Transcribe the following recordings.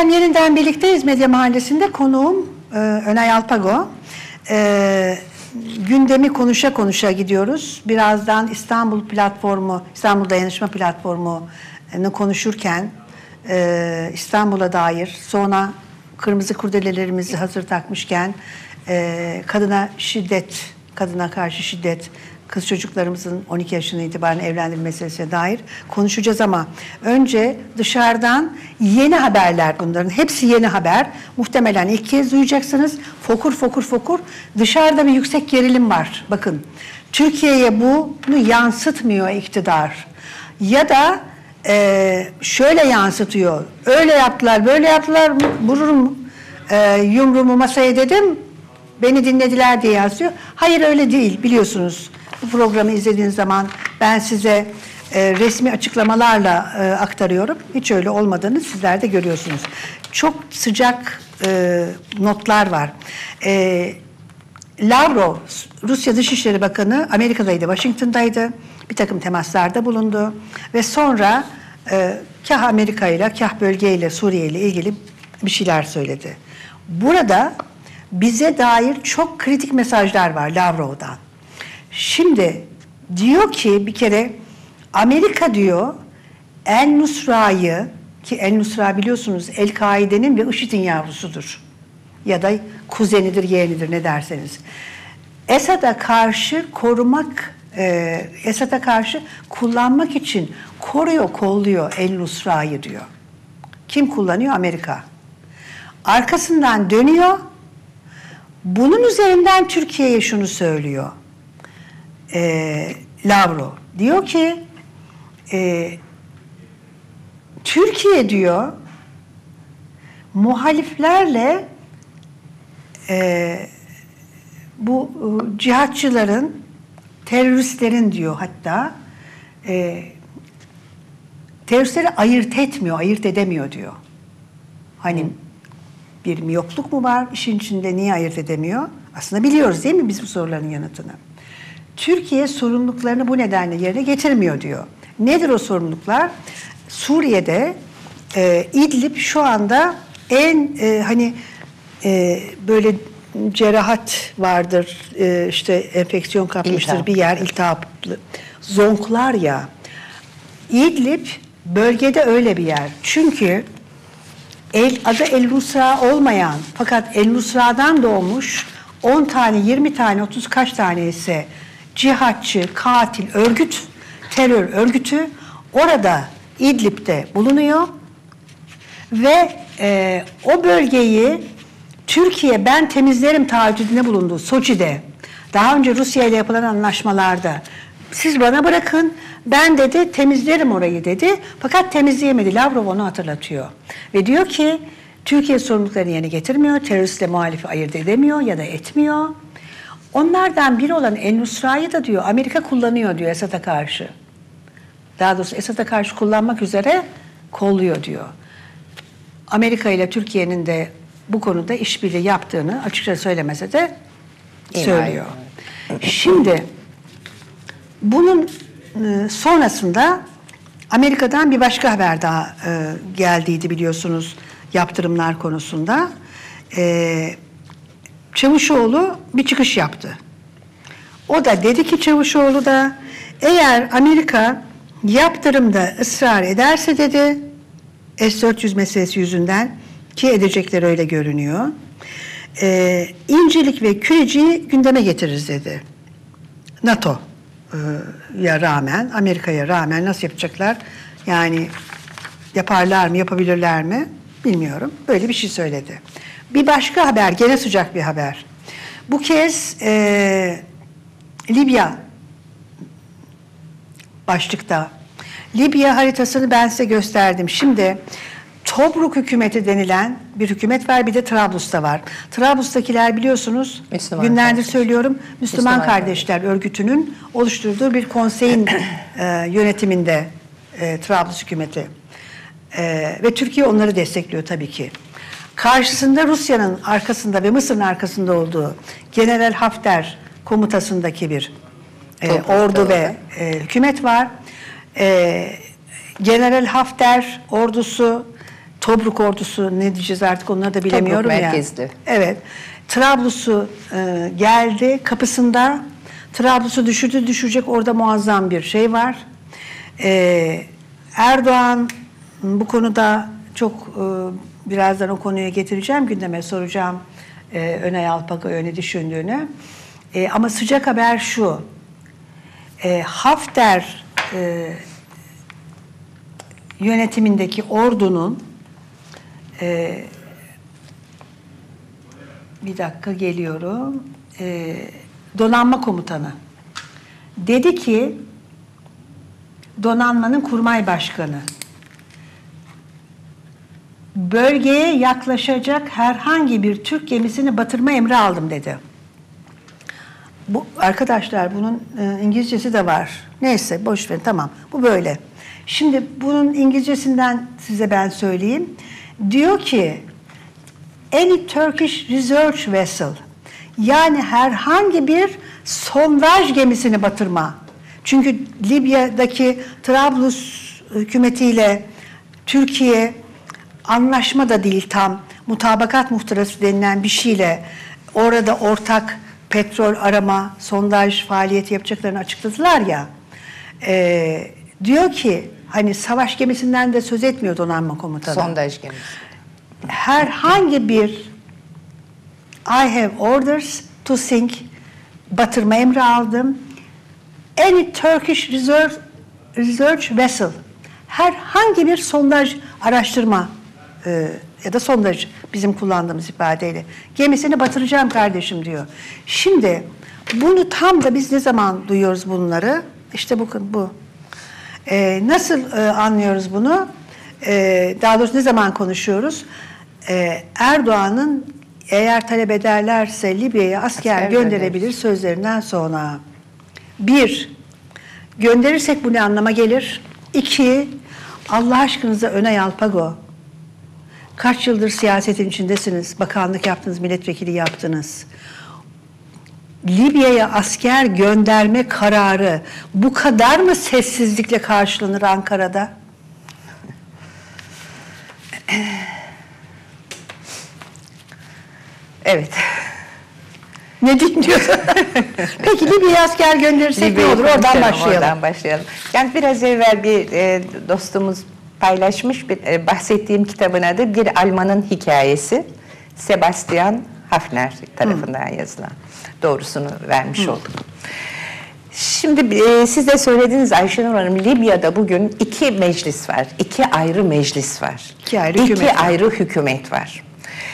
Efendim yeniden birlikteyiz Medya Mahallesi'nde. Konuğum Önay Alpago. Gündemi konuşa konuşa gidiyoruz. Birazdan İstanbul platformu, İstanbul Dayanışma Platformu'nu konuşurken İstanbul'a dair, sonra kırmızı kurdelelerimizi hazır takmışken kadına şiddet, kadına karşı şiddet, kız çocuklarımızın 12 yaşına itibaren evlendirilme meselesine dair konuşacağız ama önce dışarıdan yeni haberler, bunların hepsi yeni haber. Muhtemelen ilk kez duyacaksınız. Fokur fokur fokur. Dışarıda bir yüksek gerilim var. Bakın, Türkiye'ye bunu yansıtmıyor iktidar. Ya da şöyle yansıtıyor. Öyle yaptılar, böyle yaptılar, vururum yumruğumu masaya dedim, beni dinlediler diye yazıyor. Hayır, öyle değil, biliyorsunuz. Bu programı izlediğiniz zaman ben size resmi açıklamalarla aktarıyorum. Hiç öyle olmadığını sizler de görüyorsunuz. Çok sıcak notlar var. Lavrov, Rusya Dışişleri Bakanı, Amerika'daydı, Washington'daydı. Bir takım temaslarda bulundu. Ve sonra kah Amerika ile, kah bölgeyle, Suriye ile ilgili bir şeyler söyledi. Burada bize dair çok kritik mesajlar var Lavrov'dan. Şimdi diyor ki bir kere Amerika diyor El-Nusra'yı, ki El-Nusra biliyorsunuz El-Kaide'nin ve IŞİD'in yavrusudur. Ya da kuzenidir, yeğenidir, ne derseniz. Esad'a karşı korumak, Esad'a karşı kullanmak için koruyor, kolluyor El-Nusra'yı diyor. Kim kullanıyor? Amerika. Arkasından dönüyor. Bunun üzerinden Türkiye'ye şunu söylüyor. Lavrov diyor ki Türkiye diyor muhaliflerle bu cihatçıların, teröristlerin diyor, hatta teröristleri ayırt etmiyor, ayırt edemiyor diyor. Hani bir miyopluk mu var işin içinde, niye ayırt edemiyor? Aslında biliyoruz değil mi biz bu soruların yanıtını? Türkiye sorumluluklarını bu nedenle yerine getirmiyor diyor. Nedir o sorumluluklar? Suriye'de İdlib şu anda en böyle cerahat vardır, işte enfeksiyon kapmıştır, bir yer iltihaplı. Zonklar ya. İdlib bölgede öyle bir yer. Çünkü adı El-Nusra olmayan fakat El-Nusra'dan doğmuş 10 tane, 20 tane, 30 kaç tane ise cihatçı, katil, örgüt, terör örgütü orada İdlib'de bulunuyor ve o bölgeyi Türkiye ben temizlerim taahhüdünde bulundu Soçi'de. Daha önce Rusya ile yapılan anlaşmalarda siz bana bırakın, ben dedi temizlerim orayı dedi. Fakat temizleyemedi. Lavrov onu hatırlatıyor. Ve diyor ki Türkiye sorumluluklarını yerine getirmiyor, teröristle muhalifi ayırt edemiyor ya da etmiyor. Onlardan biri olan El-Nusra'yı da diyor Amerika kullanıyor diyor Esad'a karşı. Daha doğrusu Esad'a karşı kullanmak üzere kolluyor diyor. Amerika ile Türkiye'nin de bu konuda işbirliği yaptığını açıkça söylemese de söylüyor. Şimdi bunun sonrasında Amerika'dan bir başka haber daha geldiydi biliyorsunuz yaptırımlar konusunda. Çavuşoğlu bir çıkış yaptı. O da dedi ki Çavuşoğlu da eğer Amerika yaptırımda ısrar ederse dedi S-400 meselesi yüzünden, ki edecekler öyle görünüyor, İncirlik ve Küreci'yi gündeme getiririz dedi. NATO'ya rağmen, Amerika'ya rağmen nasıl yapacaklar? Yani yaparlar mı, yapabilirler mi? Bilmiyorum. Böyle bir şey söyledi. Bir başka haber, gene sıcak bir haber. Bu kez Libya başlıkta. Libya haritasını ben size gösterdim. Şimdi Tobruk hükümeti denilen bir hükümet var, bir de Trablus'ta var. Trablus'takiler biliyorsunuz, Müslüman günlerdir kardeş. söylüyorum, Müslüman Kardeşler Örgütü'nün oluşturduğu bir konseyin yönetiminde Trablus hükümeti. Ve Türkiye onları destekliyor tabii ki. Karşısında Rusya'nın arkasında ve Mısır'ın arkasında olduğu General Hafter komutasındaki bir ordu ve hükümet var. General Hafter ordusu Tobruk ordusu ne diyeceğiz artık onları da bilemiyorum Tobruk ya. merkezli. Evet. Trablus'u geldi kapısında. Trablus'u düşürecek, orada muazzam bir şey var. Erdoğan bu konuda çok birazdan o konuya getireceğim, gündeme soracağım Önay Alpago'ya ne düşündüğünü. Ama sıcak haber şu, Hafter yönetimindeki ordunun bir dakika geliyorum, donanma komutanı dedi ki, donanmanın kurmay başkanı, bölgeye yaklaşacak herhangi bir Türk gemisini batırma emri aldım dedi. Bu arkadaşlar, bunun İngilizcesi de var. Neyse boş verin, tamam. Bu böyle. Şimdi bunun İngilizcesinden size ben söyleyeyim. Diyor ki any Turkish research vessel, yani herhangi bir sondaj gemisini batırma. Çünkü Libya'daki Trablus hükümetiyle Türkiye anlaşma da değil, tam mutabakat muhtırası denilen bir şeyle orada ortak petrol arama, sondaj faaliyeti yapacaklarını açıkladılar ya. Diyor ki, hani savaş gemisinden de söz etmiyor donanma komutanı. Sondaj gemisi. Herhangi bir I have orders to sink, batırma emri aldım. Any Turkish research vessel, herhangi bir sondaj araştırma ya da sondaj, bizim kullandığımız ifadeyle, gemisini batıracağım kardeşim diyor. Şimdi bunu tam da biz ne zaman duyuyoruz bunları? İşte bu. Nasıl anlıyoruz bunu? Daha doğrusu ne zaman konuşuyoruz? Erdoğan'ın eğer talep ederlerse Libya'ya asker gönderebilir sözlerinden sonra. 1. Gönderirsek bu ne anlama gelir? 2. Allah aşkınıza Önay Alpago, kaç yıldır siyasetin içindesiniz, bakanlık yaptınız, milletvekili yaptınız. Libya'ya asker gönderme kararı bu kadar mı sessizlikle karşılanır Ankara'da? Evet. Ne diyeyim diyorsun? Peki Libya'ya asker gönderirsek ne olur? Oradan başlayalım. Oradan başlayalım. Yani biraz evvel bir dostumuz paylaşmış, bahsettiğim kitabın adı Bir Almanın Hikayesi. Sebastian Hafner tarafından yazılan. Doğrusunu vermiş olduk. Şimdi siz de söylediniz Ayşenur Hanım, Libya'da bugün 2 meclis var. 2 ayrı meclis var. 2 ayrı hükümet var.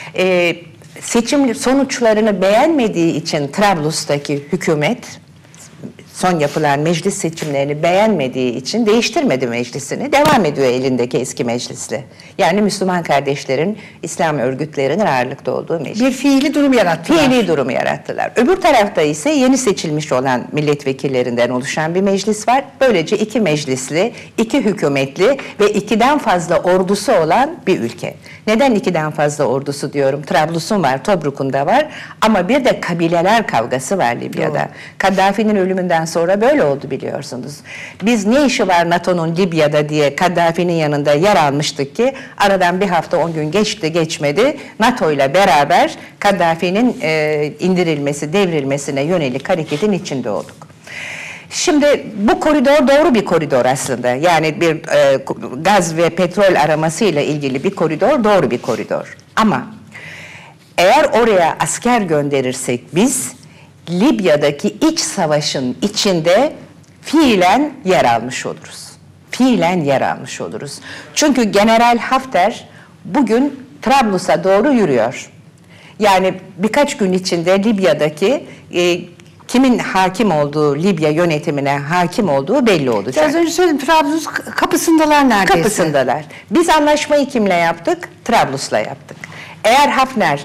Seçim sonuçlarını beğenmediği için Trablus'taki hükümet, son yapılan meclis seçimlerini beğenmediği için değiştirmedi meclisini. Devam ediyor elindeki eski meclisle. Yani Müslüman kardeşlerin, İslam örgütlerinin ağırlıkta olduğu meclis. Bir fiili durum yarattılar. Fiili durumu yarattılar. Öbür tarafta ise yeni seçilmiş olan milletvekillerinden oluşan bir meclis var. Böylece 2 meclisli, 2 hükümetli ve 2'den fazla ordusu olan bir ülke. Neden 2'den fazla ordusu diyorum? Trablus'un var, Tobruk'un da var. Ama bir de kabileler kavgası var Libya'da. Doğru. Kaddafi'nin ölümünden sonra böyle oldu biliyorsunuz. Biz ne işi var NATO'nun Libya'da diye Kaddafi'nin yanında yer almıştık ki aradan bir hafta 10 gün geçti geçmedi. NATO ile beraber Kaddafi'nin indirilmesi, devrilmesine yönelik hareketin içinde olduk. Şimdi bu koridor doğru bir koridor aslında. Yani bir gaz ve petrol aramasıyla ilgili bir koridor, doğru bir koridor. Ama eğer oraya asker gönderirsek biz Libya'daki iç savaşın içinde fiilen yer almış oluruz. Fiilen yer almış oluruz. Çünkü General Hafter bugün Trablus'a doğru yürüyor. Yani birkaç gün içinde Libya'daki kimin hakim olduğu, Libya yönetimine hakim olduğu belli olacak. Az önce söyledim, Trablus kapısındalar neredeyse. Kapısındalar. Biz anlaşmayı kimle yaptık? Trablus'la yaptık. Eğer Hafter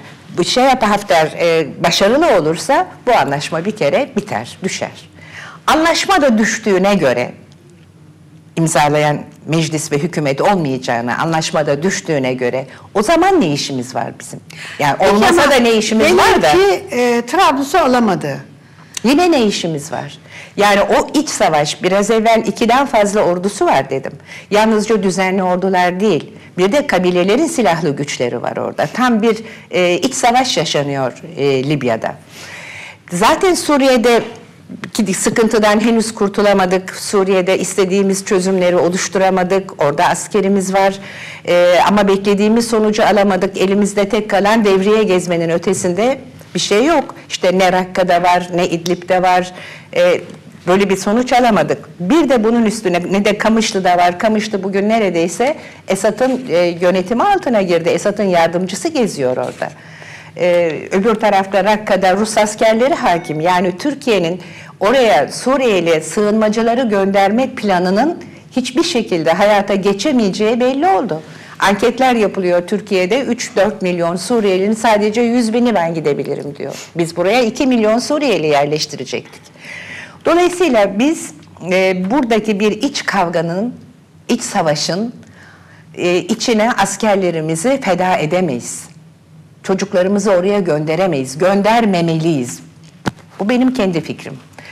başarılı olursa bu anlaşma bir kere biter, düşer. Anlaşma da düştüğüne göre, imzalayan meclis ve hükümet olmayacağına, anlaşmada düştüğüne göre o zaman ne işimiz var bizim? Yani olmasa da ne işimiz var da. Trablus'u alamadı. Yine ne işimiz var? Yani o iç savaş, biraz evvel 2'den fazla ordusu var dedim. Yalnızca düzenli ordular değil, bir de kabilelerin silahlı güçleri var orada. Tam bir iç savaş yaşanıyor Libya'da. Zaten Suriye'de sıkıntıdan henüz kurtulamadık. Suriye'de istediğimiz çözümleri oluşturamadık. Orada askerimiz var. Ama beklediğimiz sonucu alamadık. Elimizde tek kalan devriye gezmenin ötesinde bir şey yok. İşte ne Rakka'da var, ne İdlib'de var. Böyle bir sonuç alamadık. Bir de bunun üstüne ne de Kamışlı'da var. Kamışlı bugün neredeyse Esad'ın yönetimi altına girdi. Esad'ın yardımcısı geziyor orada. Öbür tarafta Rakka'da Rus askerleri hakim. Yani Türkiye'nin oraya Suriyeli sığınmacıları göndermek planının hiçbir şekilde hayata geçemeyeceği belli oldu. Anketler yapılıyor Türkiye'de. 3-4 milyon Suriyelinin sadece 100.000'i ben gidebilirim diyor. Biz buraya 2 milyon Suriyeli yerleştirecektik. Dolayısıyla biz buradaki bir iç kavganın, iç savaşın içine askerlerimizi feda edemeyiz. Çocuklarımızı oraya gönderemeyiz, göndermemeliyiz. Bu benim kendi fikrim.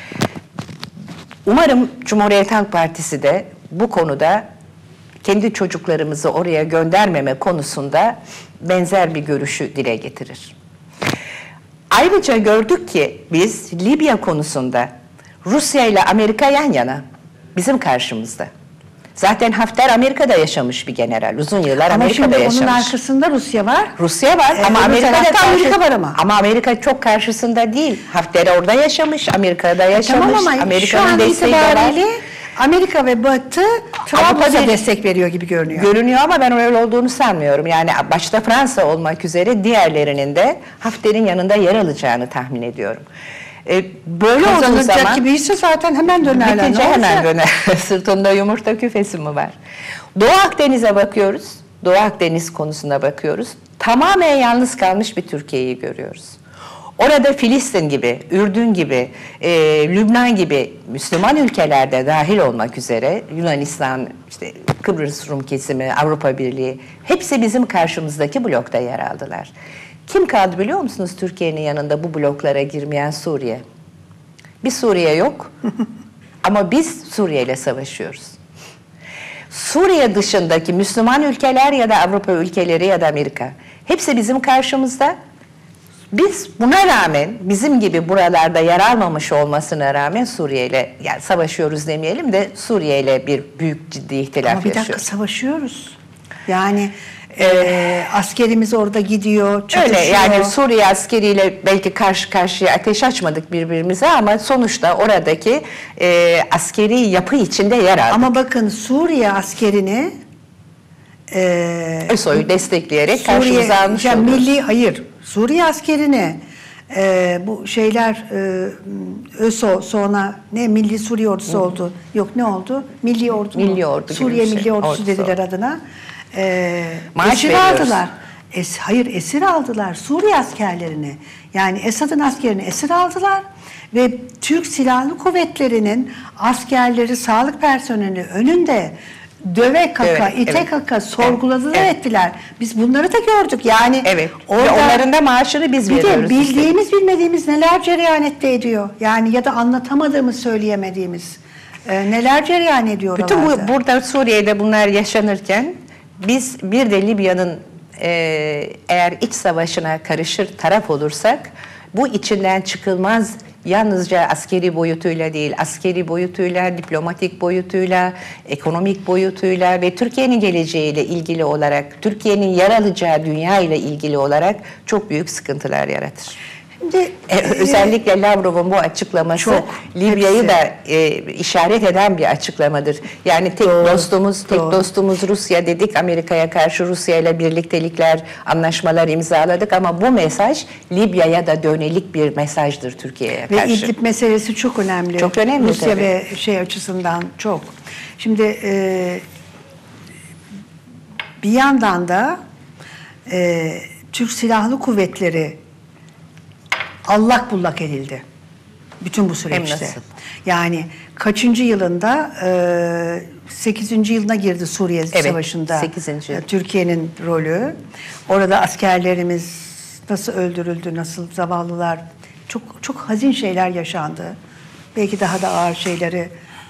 Umarım Cumhuriyet Halk Partisi de bu konuda kendi çocuklarımızı oraya göndermeme konusunda benzer bir görüşü dile getirir. Ayrıca gördük ki biz Libya konusunda Rusya ile Amerika yan yana, bizim karşımızda. Zaten Hafter Amerika'da yaşamış bir general. Uzun yıllar Amerika'da yaşamış. Ama onun arkasında Rusya var. Rusya var ama Amerika var ama. Ama Amerika çok karşısında değil. Hafter orada yaşamış, Amerika'da yaşamış. Tamam ama Amerika'nın desteği de var. Amerika ve Batı Trablus'a destek veriyor gibi görünüyor. Görünüyor ama ben öyle olduğunu sanmıyorum. Yani başta Fransa olmak üzere diğerlerinin de Hafter'in yanında yer alacağını tahmin ediyorum. Böyle olduğu zaman gibiyse zaten hemen dönerler. Bitince hemen döner. Sırtında yumurta küfesi mi var? Doğu Akdeniz'e bakıyoruz. Doğu Akdeniz konusuna bakıyoruz. Tamamen yalnız kalmış bir Türkiye'yi görüyoruz. Orada Filistin gibi, Ürdün gibi, Lübnan gibi Müslüman ülkelerde dahil olmak üzere Yunanistan, işte Kıbrıs Rum kesimi, Avrupa Birliği hepsi bizim karşımızdaki blokta yer aldılar. Kim kaldı biliyor musunuz Türkiye'nin yanında bu bloklara girmeyen? Suriye. Bir Suriye yok ama biz Suriye ile savaşıyoruz. Suriye dışındaki Müslüman ülkeler ya da Avrupa ülkeleri ya da Amerika hepsi bizim karşımızda. Biz buna rağmen bizim gibi buralarda yer almamış olmasına rağmen Suriye ile yani savaşıyoruz demeyelim de Suriye ile bir büyük ciddi ihtilaf yaşıyoruz. Ama bir dakika savaşıyoruz. Yani askerimiz orada gidiyor, çatışıyor. Öyle yani Suriye askeriyle belki karşı karşıya ateş açmadık birbirimize ama sonuçta oradaki askeri yapı içinde yer aldık. Ama bakın Suriye askerini ÖSO'yu destekleyerek karşımıza almış oluyoruz. Suriye askerini bu şeyler ÖSO sonra ne Milli Suriye Ordusu oldu. Yok ne oldu? Milli Ordu mu? Milli Ordu Suriye gibi Milli Ordusu Ordusu dediler adına. Maaş esir aldılar. Esir aldılar Suriye askerlerini. Yani Esad'ın askerini esir aldılar ve Türk Silahlı Kuvvetleri'nin askerleri, sağlık personeli önünde döve kaka, ite kaka sorguladılar ettiler. Biz bunları da gördük. Yani orada, ve onların da maaşını biz veriyoruz. Bir de bildiğimiz bilmediğimiz neler cereyan ediyor. Yani ya da anlatamadığımız, söyleyemediğimiz neler cereyan ediyor bütün burada Suriye'de bunlar yaşanırken biz bir de Libya'nın eğer iç savaşına karışır taraf olursak bu içinden çıkılmaz yalnızca askeri boyutuyla değil, askeri boyutuyla, diplomatik boyutuyla, ekonomik boyutuyla ve Türkiye'nin geleceğiyle ilgili olarak, Türkiye'nin yer alacağı dünya ile ilgili olarak çok büyük sıkıntılar yaratır. Şimdi özellikle Lavrov'un bu açıklaması Libya'yı da işaret eden bir açıklamadır. Yani tek dostumuz Rusya dedik. Amerika'ya karşı Rusya ile birliktelikler, anlaşmalar imzaladık ama bu mesaj Libya'ya da dönelik bir mesajdır Türkiye'ye karşı. Ve İdlib meselesi çok önemli. Çok önemli Rusya tabii. ve açısından çok. Şimdi bir yandan da Türk Silahlı Kuvvetleri allak bullak edildi. Bütün bu süreçte. Yani kaçıncı yılında 8. yılına girdi Suriye Savaşı'nda 8. Türkiye'nin rolü. Orada askerlerimiz nasıl öldürüldü, nasıl zavallılar Çok çok hazin şeyler yaşandı. Belki daha da ağır şeyleri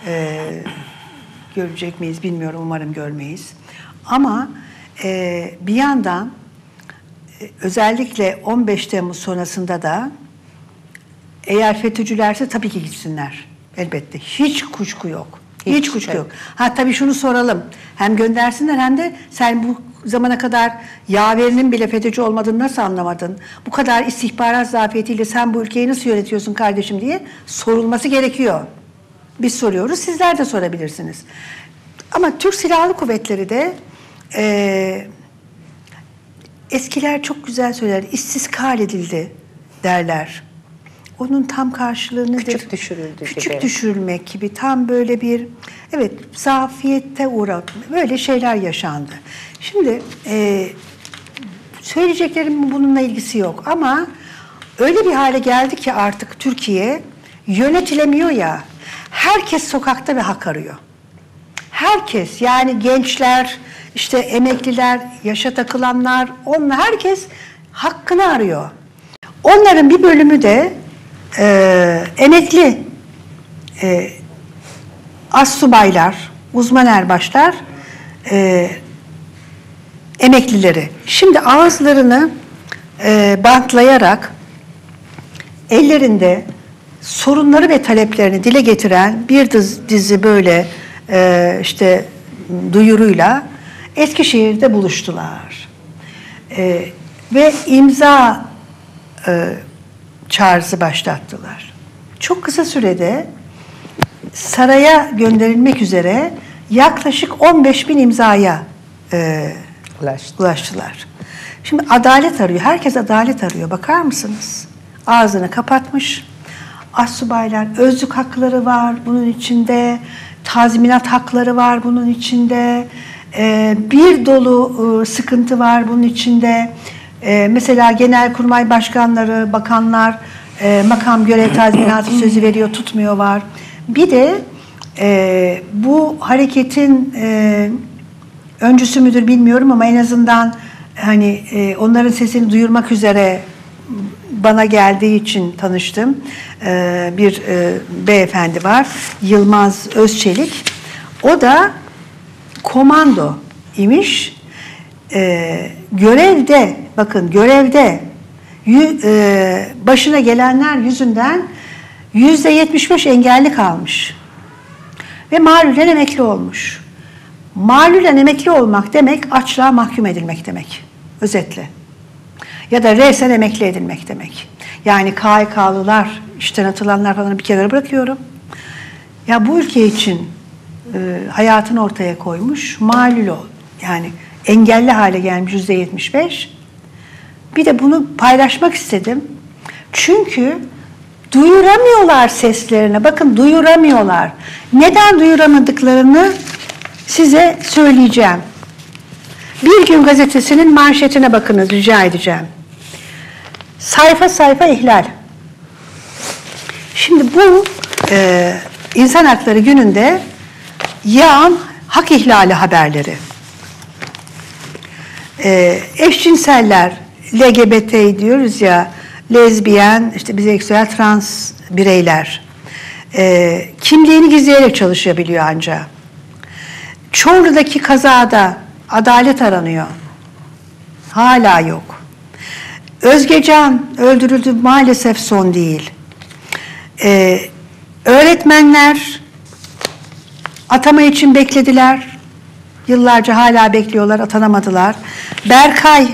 görecek miyiz bilmiyorum. Umarım görmeyiz. Ama bir yandan özellikle 15 Temmuz sonrasında da eğer FETÖ'cülerse tabii ki gitsinler. Elbette. Hiç kuşku yok. Hiç kuşku yok. Ha tabii şunu soralım. Hem göndersinler hem de sen bu zamana kadar yaverinin bile FETÖ'cü olmadığını nasıl anlamadın? Bu kadar istihbarat zafiyetiyle sen bu ülkeyi nasıl yönetiyorsun kardeşim diye sorulması gerekiyor. Biz soruyoruz, sizler de sorabilirsiniz. Ama Türk Silahlı Kuvvetleri de eskiler çok güzel söyler, istiskal edildi derler. Onun tam karşılığı nedir? Küçük düşürüldü Küçük gibi. düşürülmek gibi, tam böyle bir, evet, zafiyette uğradı. Böyle şeyler yaşandı. Şimdi söyleyeceklerimin bununla ilgisi yok ama öyle bir hale geldi ki artık Türkiye yönetilemiyor ya. Herkes sokakta ve hak arıyor. Herkes, yani gençler, işte emekliler, yaşa takılanlar, herkes hakkını arıyor. Onların bir bölümü de emekli astsubaylar, uzman erbaşlar, emeklileri. Şimdi ağızlarını bantlayarak ellerinde sorunları ve taleplerini dile getiren bir dizi böyle işte duyuruyla Eskişehir'de buluştular. Ve imza çağrısı başlattılar. Çok kısa sürede saraya gönderilmek üzere yaklaşık 15.000 imzaya ulaştılar. Şimdi adalet arıyor. Herkes adalet arıyor. Bakar mısınız? Ağzını kapatmış. Astsubaylar, özlük hakları var bunun içinde. Tazminat hakları var bunun içinde. Bir dolu sıkıntı var bunun içinde. Mesela genelkurmay başkanları, bakanlar makam görev tazminatı sözü veriyor, tutmuyor var. Bir de bu hareketin öncüsü müdür bilmiyorum ama en azından hani onların sesini duyurmak üzere bana geldiği için tanıştım. Bir beyefendi var, Yılmaz Özçelik. O da komando imiş. Görevde, bakın görevde başına gelenler yüzünden %75 engelli kalmış. Ve malulen emekli olmuş. Malulen emekli olmak demek açlığa mahkum edilmek demek. Özetle. Ya da resen emekli edilmek demek. Yani KHK'lılar, işten atılanlar falan bir kenara bırakıyorum. Ya bu ülke için hayatını ortaya koymuş, malul ol. Yani engelli hale gelmiş %75. Bir de bunu paylaşmak istedim. Çünkü duyuramıyorlar seslerini. Bakın duyuramıyorlar. Neden duyuramadıklarını size söyleyeceğim. Bir Gün Gazetesi'nin manşetine bakınız, rica edeceğim. Sayfa sayfa ihlal. Şimdi bu İnsan Hakları Günü'nde yağan hak ihlali haberleri. Eşcinseller, LGBT diyoruz ya, lezbiyen, işte biseksüel, trans bireyler kimliğini gizleyerek çalışabiliyor ancak. Çorlu'daki kazada adalet aranıyor. Hala yok. Özgecan öldürüldü, maalesef son değil. Öğretmenler atama için beklediler. Yıllarca hala bekliyorlar, atanamadılar. Berkay,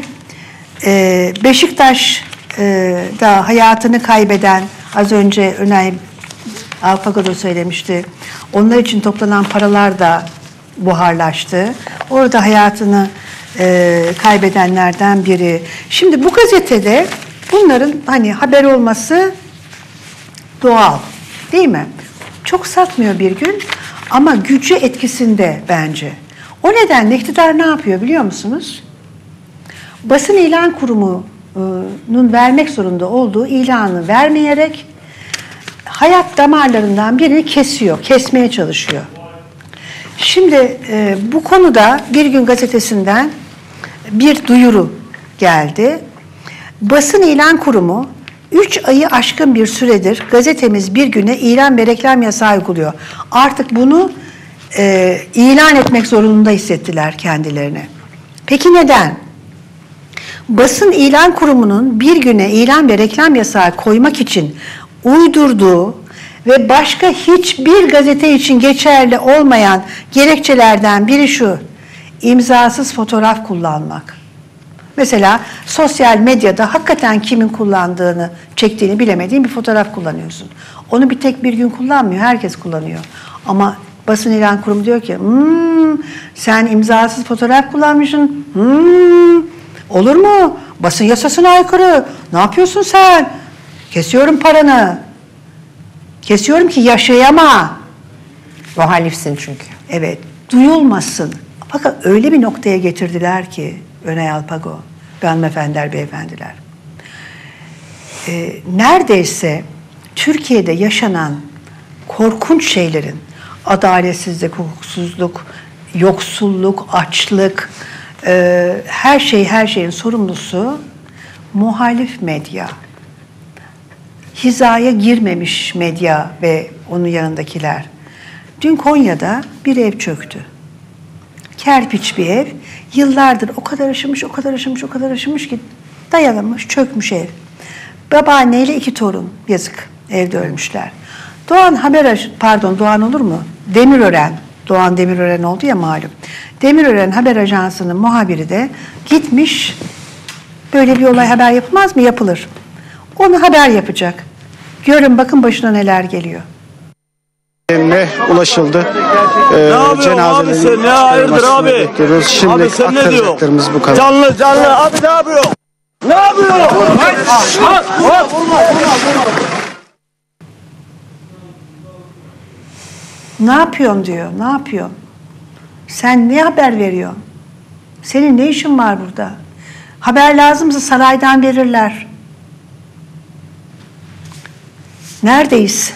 Beşiktaş'da hayatını kaybeden, az önce Önay Alpago söylemişti. Onlar için toplanan paralar da buharlaştı. Orada hayatını kaybedenlerden biri. Şimdi bu gazetede bunların hani haber olması doğal, değil mi? Çok satmıyor Bir Gün ama gücü etkisinde bence. O nedenle iktidar ne yapıyor biliyor musunuz? Basın İlan Kurumu'nun vermek zorunda olduğu ilanı vermeyerek hayat damarlarından birini kesmeye çalışıyor. Şimdi bu konuda Bir Gün Gazetesi'nden bir duyuru geldi. Basın İlan Kurumu 3 ayı aşkın bir süredir gazetemiz bir güne ilan ve reklam yasağı uyguluyor. Artık bunu ilan etmek zorunda hissettiler kendilerini. Peki neden? Basın İlan Kurumu'nun bir güne ilan ve reklam yasağı koymak için uydurduğu ve başka hiçbir gazete için geçerli olmayan gerekçelerden biri şu: imzasız fotoğraf kullanmak. Mesela sosyal medyada hakikaten kimin kullandığını, çektiğini bilemediğin bir fotoğraf kullanıyorsun. Onu bir tek bir gün kullanmıyor, herkes kullanıyor. Ama Basın İlan Kurumu diyor ki, sen imzasız fotoğraf kullanmışsın, olur mu? Basın yasasına aykırı, ne yapıyorsun sen? Kesiyorum paranı. Kesiyorum ki yaşayama. Muhalifsin çünkü. Evet, duyulmasın. Fakat öyle bir noktaya getirdiler ki Önay Alpago ve hanımefendiler, beyefendiler. Neredeyse Türkiye'de yaşanan korkunç şeylerin, adaletsizlik, hukuksuzluk, yoksulluk, açlık, her şeyin sorumlusu muhalif medya. Hizaya girmemiş medya ve onun yanındakiler. Dün Konya'da bir ev çöktü. Kerpiç bir ev. Yıllardır o kadar aşınmış ki dayanamamış, çökmüş ev. Babaanneyle 2 torun, yazık, evde ölmüşler. Doğan olur mu? Demirören. Doğan Demirören oldu ya malum. Demirören Haber Ajansı'nın muhabiri de gitmiş. Böyle bir olay haber yapılmaz mı? Yapılır. Onu haber yapacak. Görün bakın başına neler geliyor. Ulaşıldı. Ne yapıyorsun abi sen? Ne hayırdır abi? Bekliyoruz. Şimdi Abi sen ne diyorsun? Bu kadar. Canlı abi ne yapıyorsun? Ne yapıyorsun? Ne yapıyorsun diyor. Ne yapıyorsun? Sen ne haber veriyorsun? Senin ne işin var burada? Haber lazımsa saraydan verirler. Neredeyiz?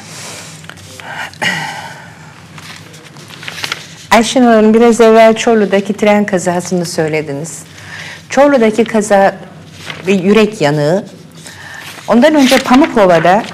Ayşenur Hanım, biraz evvel Çorlu'daki tren kazasını söylediniz. Çorlu'daki kaza bir yürek yanığı. Ondan önce Pamukova'da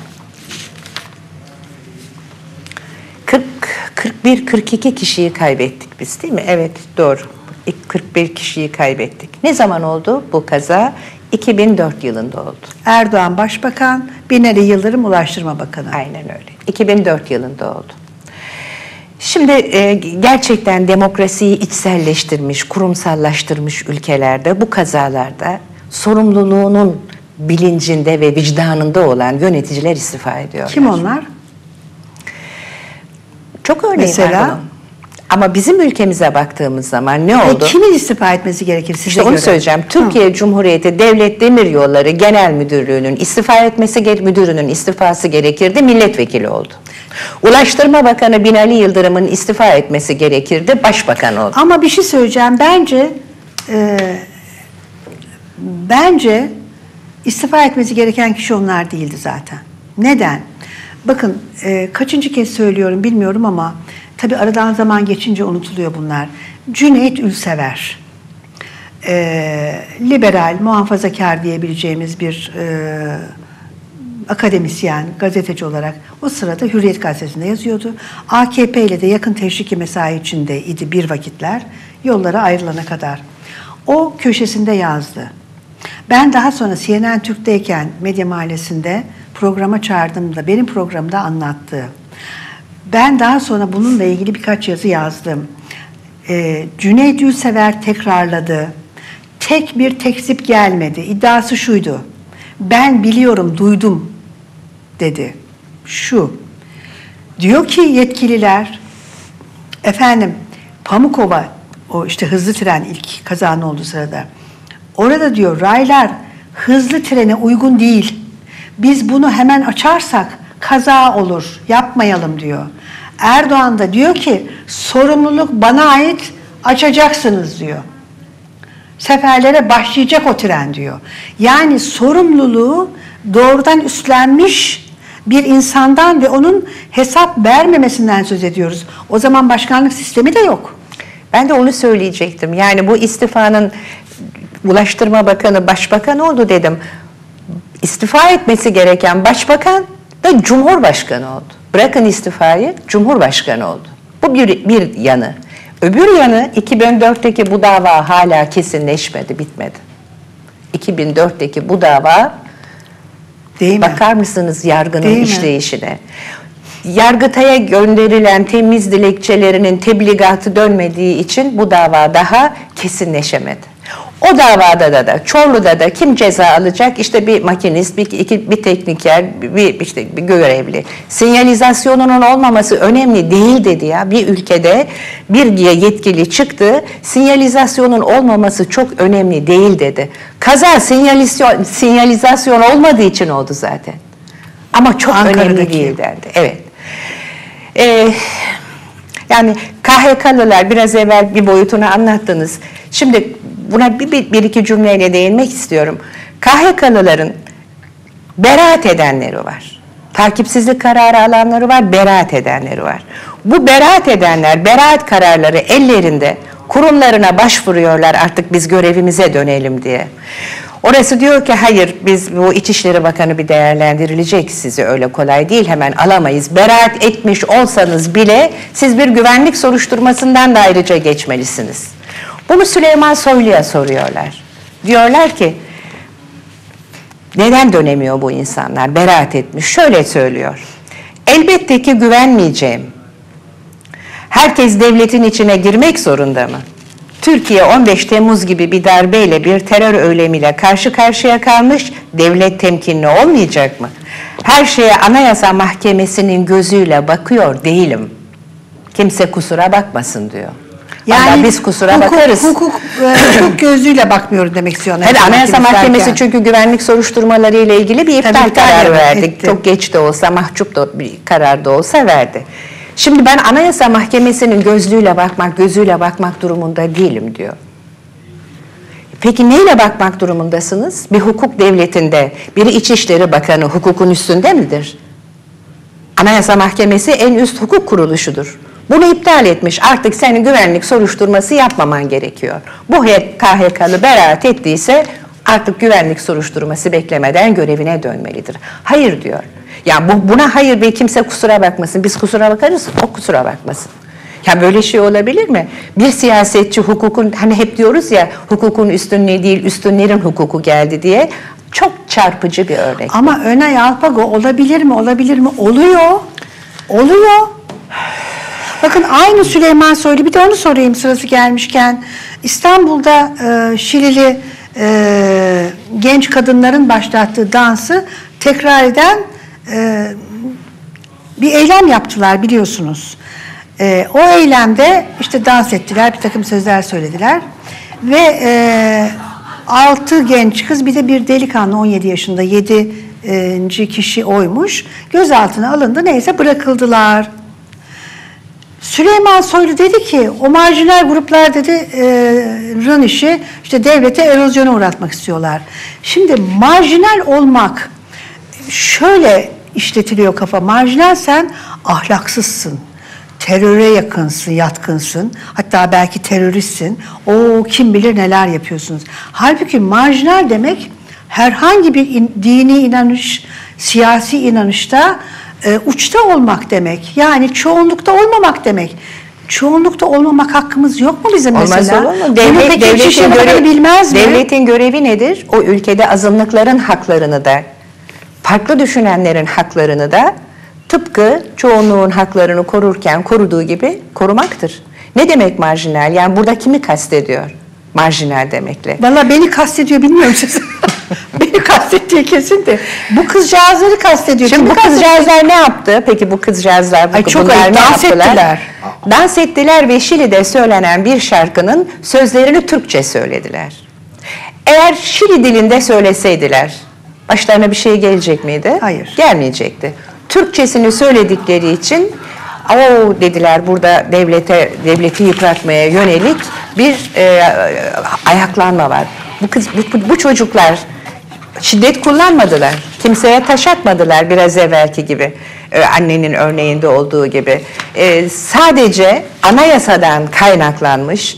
41-42 kişiyi kaybettik biz, değil mi? Evet, doğru. 41 kişiyi kaybettik. Ne zaman oldu bu kaza? 2004 yılında oldu. Erdoğan Başbakan, Binali Yıldırım Ulaştırma Bakanı. Aynen öyle. 2004 yılında oldu. Şimdi gerçekten demokrasiyi içselleştirmiş, kurumsallaştırmış ülkelerde bu kazalarda sorumluluğunun bilincinde ve vicdanında olan yöneticiler istifa ediyorlar. Kim onlar? Çok örneği Mesela? var bunun. Ama bizim ülkemize baktığımız zaman ne oldu? Kimin istifa etmesi gerekir size İşte göre? onu söyleyeceğim. Türkiye Cumhuriyeti Devlet Demiryolları Genel Müdürlüğü'nün müdürünün istifası gerekirdi, milletvekili oldu. Ulaştırma Bakanı Binali Yıldırım'ın istifa etmesi gerekirdi, başbakan oldu. Ama bir şey söyleyeceğim. Bence istifa etmesi gereken kişi onlar değildi zaten. Neden? Bakın kaçıncı kez söylüyorum bilmiyorum ama tabii aradan zaman geçince unutuluyor bunlar. Cüneyt Ülsever, liberal, muhafazakar diyebileceğimiz bir akademisyen, gazeteci olarak o sırada Hürriyet Gazetesi'nde yazıyordu. AKP ile de yakın teşriki mesai içindeydi bir vakitler, yollara ayrılana kadar. O köşesinde yazdı. Ben daha sonra CNN Türk'teyken Medya Mahallesi'nde programa çağırdığımda, benim programda anlattı. Ben daha sonra bununla ilgili birkaç yazı yazdım. Cüneyt Ülsever tekrarladı. Tek bir tekzip gelmedi. İddiası şuydu: ben biliyorum, duydum dedi. Şu, diyor ki yetkililer, efendim Pamukova, o işte hızlı tren ilk kazanın olduğu sırada, orada diyor raylar hızlı trene uygun değil. Biz bunu hemen açarsak kaza olur, yapmayalım diyor. Erdoğan da diyor ki sorumluluk bana ait, açacaksınız diyor. Seferlere başlayacak o tren diyor. Yani sorumluluğu doğrudan üstlenmiş bir insandan ve onun hesap vermemesinden söz ediyoruz. O zaman başkanlık sistemi de yok. Ben de onu söyleyecektim. Yani bu istifanın Ulaştırma Bakanı, Başbakan oldu dedim. istifa etmesi gereken başbakan da cumhurbaşkanı oldu. Bırakın istifayı, cumhurbaşkanı oldu. Bu bir yanı. Öbür yanı 2004'teki bu dava hala kesinleşmedi, bitmedi. 2004'teki bu dava, Değil mi? bakar mısınız yargının Değil mi? işleyişine? Yargıtay'a gönderilen temiz dilekçelerinin tebligatı dönmediği için bu dava daha kesinleşemedi. O davada da Çorlu'da da kim ceza alacak? İşte bir makinist, bir tekniker, bir görevli. Sinyalizasyonunun olmaması önemli değil dedi ya. Bir ülkede bir yetkili çıktı, sinyalizasyonun olmaması çok önemli değil dedi. Kaza sinyalizasyon olmadığı için oldu zaten. Ama çok önemli değil dendi. Evet. Yani KHK'lılar biraz evvel bir boyutunu anlattınız. Şimdi buna bir iki cümleyle değinmek istiyorum. KHK'lıların beraat edenleri var. Takipsizlik kararı alanları var, beraat edenleri var. Bu beraat edenler, beraat kararları ellerinde, kurumlarına başvuruyorlar artık biz görevimize dönelim diye. Orası diyor ki hayır, biz bu İçişleri Bakanı bir değerlendirilecek, sizi öyle kolay değil hemen alamayız. Beraat etmiş olsanız bile siz bir güvenlik soruşturmasından da ayrıca geçmelisiniz. Bunu Süleyman Soylu'ya soruyorlar. Diyorlar ki neden dönemiyor bu insanlar? Beraat etmiş. Şöyle söylüyor. Elbette ki güvenmeyeceğim. Herkes devletin içine girmek zorunda mı? Türkiye 15 Temmuz gibi bir darbeyle, bir terör eylemiyle karşı karşıya kalmış, devlet temkinli olmayacak mı? Her şeye Anayasa Mahkemesi'nin gözüyle bakıyor değilim. Kimse kusura bakmasın diyor. Yani biz kusura bakarız. Hukuk gözüyle bakmıyoruz demek istiyor. Evet, Anayasa Mahkemesi çünkü güvenlik soruşturmaları ile ilgili bir iptal kararı verdi. Çok geç de olsa, mahcup da bir karar da olsa verdi. Şimdi ben Anayasa Mahkemesi'nin gözüyle bakmak durumunda değilim diyor. Peki neyle bakmak durumundasınız? Bir hukuk devletinde bir İçişleri Bakanı hukukun üstünde midir? Anayasa Mahkemesi en üst hukuk kuruluşudur. Bunu iptal etmiş. Artık senin güvenlik soruşturması yapmaman gerekiyor. Bu KHK'lı beraat ettiyse artık güvenlik soruşturması beklemeden görevine dönmelidir. Hayır diyor. Ya buna hayır ve kimse kusura bakmasın. Biz kusura bakarız, o kusura bakmasın. Ya böyle şey olabilir mi? Bir siyasetçi hukukun, hani hep diyoruz ya hukukun üstünlüğü değil, üstünlerin hukuku geldi diye. Çok çarpıcı bir örnek. Ama Önay Alpago olabilir mi? Oluyor. Oluyor. Bakın aynı Süleyman Soylu, bir de onu sorayım sırası gelmişken. İstanbul'da Şilili genç kadınların başlattığı dansı tekrar eden bir eylem yaptılar biliyorsunuz. O eylemde işte dans ettiler, bir takım sözler söylediler ve 6 genç kız bir de bir delikanlı 17 yaşında 7. kişi oymuş. Gözaltına alındı, neyse bırakıldılar. Süleyman Soylu dedi ki o marjinal gruplar dedi rın işi işte devlete erozyona uğratmak istiyorlar. Şimdi marjinal olmak şöyle işletiliyor kafa. Marjinal sen ahlaksızsın. Teröre yakınsın, yatkınsın. Hatta belki teröristsin. O kim bilir neler yapıyorsunuz. Halbuki marjinal demek herhangi bir dini inanış, siyasi inanışta uçta olmak demek. Yani çoğunlukta olmamak demek. Çoğunlukta olmamak hakkımız yok mu bizim mesela? Olmaz olur mu? Devletin görevi nedir? O ülkede azınlıkların haklarını da, farklı düşünenlerin haklarını da tıpkı çoğunluğun haklarını korurken koruduğu gibi korumaktır. Ne demek marjinal? Yani burada kimi kastediyor marjinal demekle? Vallahi beni kastediyor bilmiyorum siz. Beni kastettiği kesin de. Bu kızcağızları kastediyor. Şimdi bu kızcağızlar ne yaptı? Peki bu kızcağızlar bunlar ne yaptılar? Dans ettiler ve Şili'de söylenen bir şarkının sözlerini Türkçe söylediler. Eğer Şili dilinde söyleseydiler başlarına bir şey gelecek miydi? Hayır. Gelmeyecekti. Türkçesini söyledikleri için dediler burada devleti yıpratmaya yönelik bir ayaklanma var. Bu çocuklar şiddet kullanmadılar. Kimseye taş atmadılar biraz evvelki gibi. Annenin örneğinde olduğu gibi. Sadece anayasadan kaynaklanmış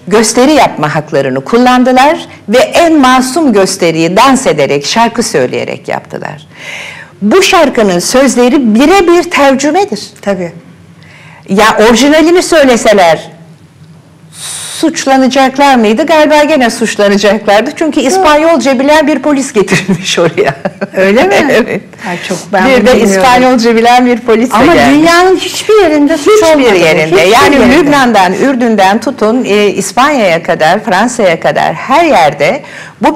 gösteri yapma haklarını kullandılar ve en masum gösteriyi dans ederek, şarkı söyleyerek yaptılar. Bu şarkının sözleri birebir tercümedir. Tabii. Ya orijinalini söyleseler suçlanacaklar mıydı? Galiba gene suçlanacaklardı. Çünkü İspanyolca bilen bir polis getirilmiş oraya. Öyle mi? Evet. Ay çok ben Bir de bilmiyorum. İspanyolca bilen bir polis de Ama gelmiş. dünyanın hiçbir yerinde suç olmadı. Hiçbir yerinde. Yani yerinde. Lübnan'dan, Ürdün'den tutun İspanya'ya kadar, Fransa'ya kadar her yerde bu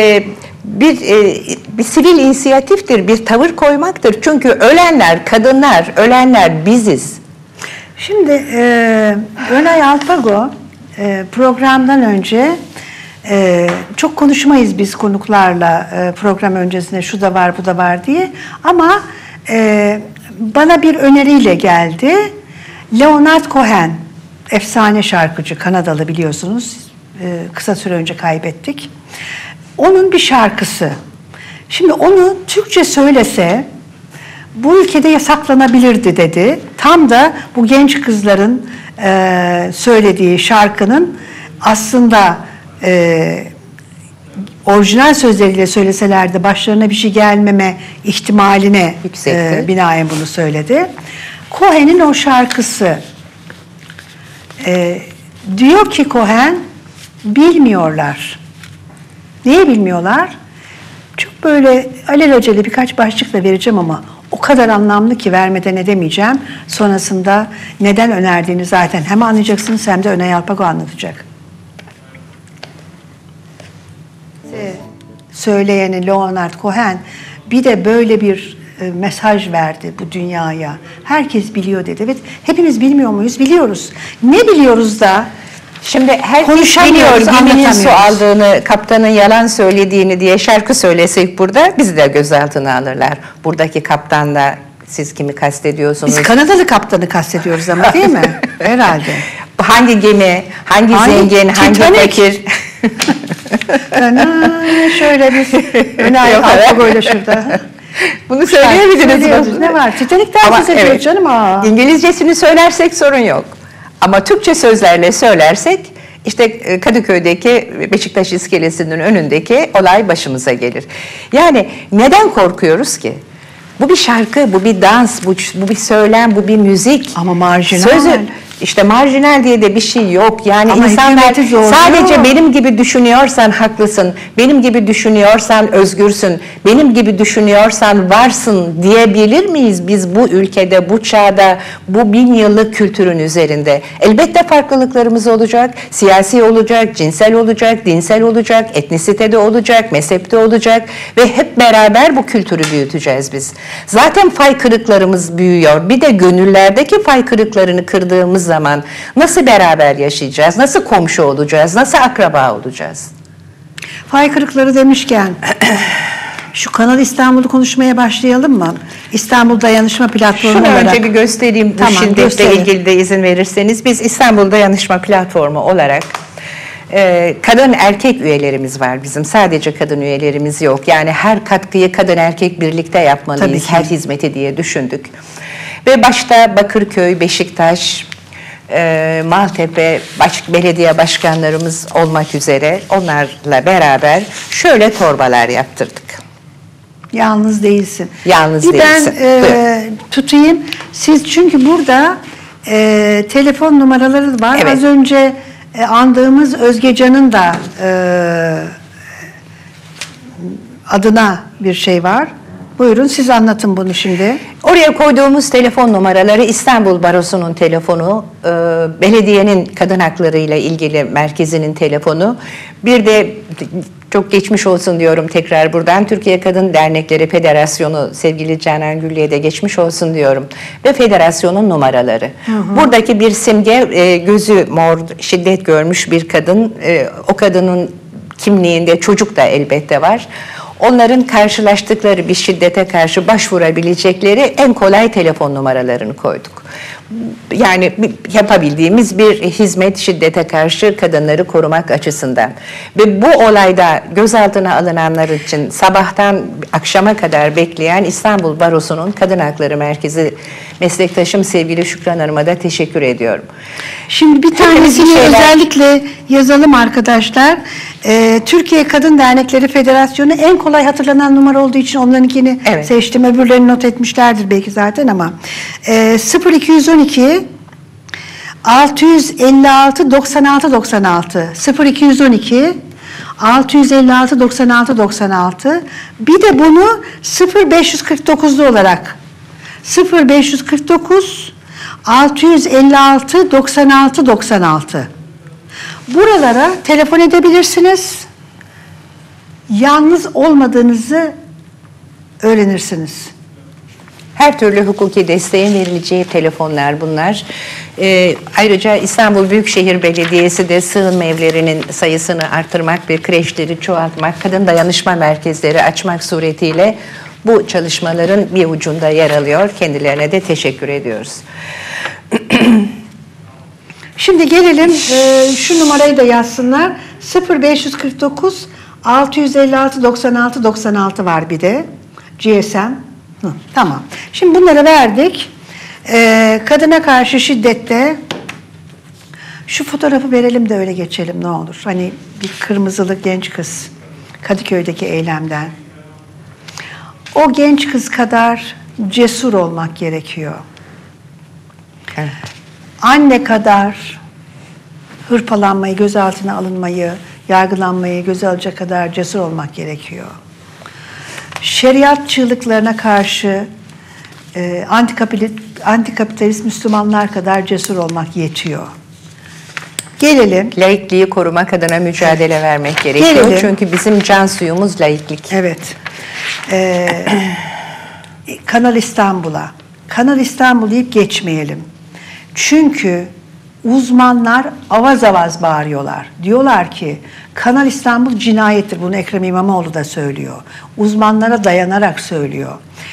bir sivil inisiyatiftir, bir tavır koymaktır. Çünkü ölenler, kadınlar, ölenler biziz. Şimdi Önay Alpago programdan önce çok konuşmayız biz konuklarla program öncesinde şu da var bu da var diye ama bana bir öneriyle geldi. Leonard Cohen, efsane şarkıcı, Kanadalı biliyorsunuz, kısa süre önce kaybettik. Onun bir şarkısı. Şimdi onu Türkçe söylese bu ülkede yasaklanabilirdi dedi. Tam da bu genç kızların söylediği şarkının aslında orijinal sözleriyle söyleselerdi başlarına bir şey gelmeme ihtimaline binaen bunu söyledi. Cohen'in o şarkısı diyor ki Cohen, bilmiyorlar. Neyi bilmiyorlar? Çok böyle alelacele birkaç başlıkla vereceğim ama o kadar anlamlı ki vermeden edemeyeceğim. Sonrasında neden önerdiğini zaten hem anlayacaksınız hem de Önay Alpago anlatacak. Söyleyeni Leonard Cohen bir de böyle bir mesaj verdi bu dünyaya. Herkes biliyor dedi. Evet, hepimiz bilmiyor muyuz? Biliyoruz. Ne biliyoruz da? Şimdi herkes biliyor geminin su aldığını, kaptanın yalan söylediğini diye şarkı söylesek burada bizi de gözaltına alırlar. Buradaki kaptan da siz kimi kastediyorsunuz? Biz Kanadalı kaptanı kastediyoruz ama değil mi? Herhalde. Hangi gemi, hangi zengin, hangi fakir? Şöyle biz Önay Alpago'yla şurada. Bunu söyleyebiliriz. Ne var? Titanik'ten söz ediyoruz canım. İngilizcesini söylersek sorun yok. Ama Türkçe sözlerle söylersek işte Kadıköy'deki Beşiktaş iskelesinin önündeki olay başımıza gelir. Yani neden korkuyoruz ki? Bu bir şarkı, bu bir dans, bu bir söylem, bu bir müzik. Ama marjinal. İşte marjinal diye de bir şey yok. Yani ama insanlar sadece benim gibi düşünüyorsan haklısın, benim gibi düşünüyorsan özgürsün, benim gibi düşünüyorsan varsın diyebilir miyiz biz bu ülkede, bu çağda, bu 1000 yıllık kültürün üzerinde? Elbette farklılıklarımız olacak, siyasi olacak, cinsel olacak, dinsel olacak, etnisitede olacak, mezhepte olacak ve hep beraber bu kültürü büyüteceğiz biz. Zaten fay kırıklarımız büyüyor. Bir de gönüllerdeki fay kırıklarını kırdığımız zaman nasıl beraber yaşayacağız, nasıl komşu olacağız, nasıl akraba olacağız? Fay kırıkları demişken şu Kanal İstanbul'u konuşmaya başlayalım mı? İstanbul Dayanışma Platformu olarak. Şunu önce bir göstereyim, bu şiddetle ilgili de izin verirseniz. Biz İstanbul Dayanışma Platformu olarak kadın erkek üyelerimiz var bizim. Sadece kadın üyelerimiz yok. Yani her katkıyı kadın erkek birlikte yapmalıyız, her hizmeti diye düşündük. Ve başta Bakırköy, Beşiktaş, Maltepe belediye başkanlarımız olmak üzere onlarla beraber şöyle torbalar yaptırdık. Yalnız değilsin. Yalnız değilsin. Ben tutayım. Siz çünkü burada telefon numaraları var. Evet. Az önce andığımız Özgecan'ın da adına bir şey var. Buyurun siz anlatın bunu şimdi. Oraya koyduğumuz telefon numaraları İstanbul Barosu'nun telefonu, belediyenin kadın hakları ile ilgili merkezinin telefonu, bir de çok geçmiş olsun diyorum tekrar buradan, Türkiye Kadın Dernekleri Federasyonu sevgili Canan Güllü'ye de geçmiş olsun diyorum ve federasyonun numaraları. Buradaki bir simge, gözü mor, şiddet görmüş bir kadın, o kadının kimliğinde çocuk da elbette var. Onların karşılaştıkları bir şiddete karşı başvurabilecekleri en kolay telefon numaralarını koyduk. Yani yapabildiğimiz bir hizmet şiddete karşı kadınları korumak açısından. Ve bu olayda gözaltına alınanlar için sabahtan akşama kadar bekleyen İstanbul Barosu'nun Kadın Hakları Merkezi meslektaşım sevgili Şükran Hanım'a da teşekkür ediyorum. Şimdi bir tanesini özellikle yazalım arkadaşlar. Türkiye Kadın Dernekleri Federasyonu en kolay hatırlanan numara olduğu için onlarınkini seçtim. Öbürlerini not etmişlerdir belki zaten ama 0212 656 96 96 0212 656 96 96 bir de bunu 0549'lu olarak 0549 656 96 96 buralara telefon edebilirsiniz. Yalnız olmadığınızı öğrenirsiniz. Her türlü hukuki desteğin verileceği telefonlar bunlar. Ayrıca İstanbul Büyükşehir Belediyesi de sığınma evlerinin sayısını artırmak ve kreşleri çoğaltmak, kadın dayanışma merkezleri açmak suretiyle bu çalışmaların bir ucunda yer alıyor. Kendilerine de teşekkür ediyoruz. Şimdi gelelim şu numarayı da yazsınlar. 0549 656 96 96 var bir de. GSM. Tamam. Şimdi bunları verdik. Kadına karşı şiddette şu fotoğrafı verelim de öyle geçelim ne olur. Hani bir kırmızılı genç kız Kadıköy'deki eylemden. O genç kız kadar cesur olmak gerekiyor. Evet. Anne kadar hırpalanmayı, gözaltına alınmayı, yargılanmayı göze alacak kadar cesur olmak gerekiyor. Şeriat çığlıklarına karşı antikapitalist Müslümanlar kadar cesur olmak yetiyor. Gelelim. Laikliği korumak adına mücadele vermek gerekiyor. Gelelim. Çünkü bizim can suyumuz laiklik. Evet. Kanal İstanbul'a. Kanal İstanbul deyip geçmeyelim. Çünkü uzmanlar avaz avaz bağırıyorlar. Diyorlar ki Kanal İstanbul cinayettir. Bunu Ekrem İmamoğlu da söylüyor. Uzmanlara dayanarak söylüyor.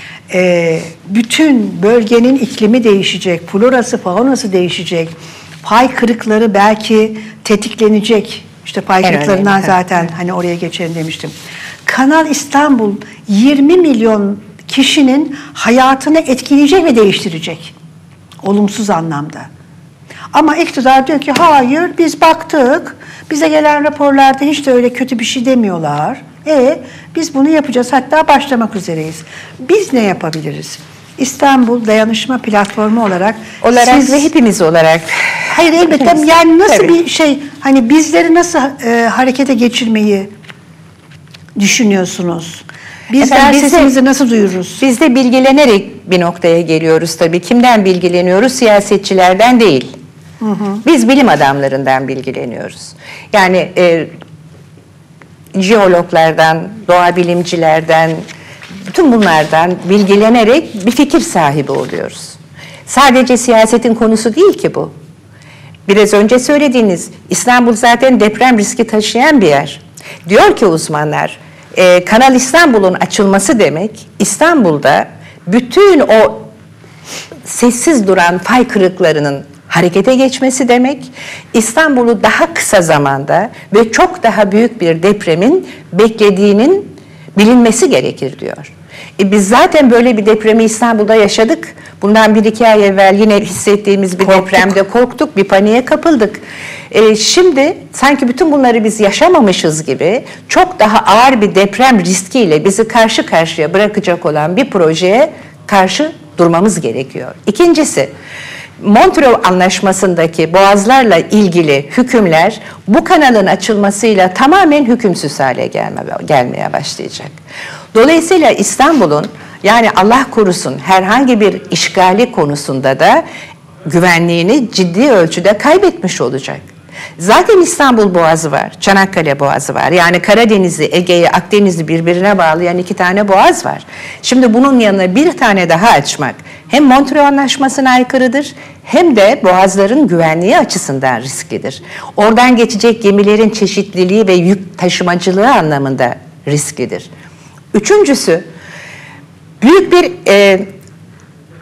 Bütün bölgenin iklimi değişecek, florası, faunası değişecek. Pay kırıkları belki tetiklenecek. İşte pay kırıklarından zaten hani oraya geçelim demiştim. Kanal İstanbul 20 milyon kişinin hayatını etkileyecek ve değiştirecek. Olumsuz anlamda. Ama iktidar diyor ki hayır biz baktık. Bize gelen raporlarda hiç de öyle kötü bir şey demiyorlar. Biz bunu yapacağız. Hatta başlamak üzereyiz. Biz ne yapabiliriz? İstanbul Dayanışma Platformu olarak siz, ve hepimiz olarak. Hayır elbette yani nasıl bir şey hani bizleri nasıl harekete geçirmeyi düşünüyorsunuz? Bizler sesimizi nasıl duyururuz? Biz de bilgilenerek bir noktaya geliyoruz tabii. Kimden bilgileniyoruz? Siyasetçilerden değil. Biz bilim adamlarından bilgileniyoruz. Yani jeologlardan, doğa bilimcilerden, bütün bunlardan bilgilenerek bir fikir sahibi oluyoruz. Sadece siyasetin konusu değil ki bu. Biraz önce söylediğiniz İstanbul zaten deprem riski taşıyan bir yer. Diyor ki uzmanlar, Kanal İstanbul'un açılması demek İstanbul'da bütün o sessiz duran fay kırıklarının harekete geçmesi demek, İstanbul'u daha kısa zamanda ve çok daha büyük bir depremin beklediğinin bilinmesi gerekir diyor. Biz zaten böyle bir depremi İstanbul'da yaşadık. Bundan 1-2 ay evvel yine hissettiğimiz bir depremde korktuk, bir paniğe kapıldık. Şimdi sanki bütün bunları biz yaşamamışız gibi çok daha ağır bir deprem riskiyle bizi karşı karşıya bırakacak olan bir projeye karşı durmamız gerekiyor. İkincisi, Montreux Anlaşması'ndaki boğazlarla ilgili hükümler bu kanalın açılmasıyla tamamen hükümsüz hale gelmeye başlayacak. Dolayısıyla İstanbul'un yani Allah korusun herhangi bir işgali konusunda da güvenliğini ciddi ölçüde kaybetmiş olacak. Zaten İstanbul Boğazı var, Çanakkale Boğazı var. Yani Karadeniz'i, Ege'yi, Akdeniz'i birbirine bağlayan 2 tane boğaz var. Şimdi bunun yanına bir tane daha açmak hem Montreux Anlaşması'na aykırıdır hem de boğazların güvenliği açısından risklidir. Oradan geçecek gemilerin çeşitliliği ve yük taşımacılığı anlamında risklidir. Üçüncüsü, büyük bir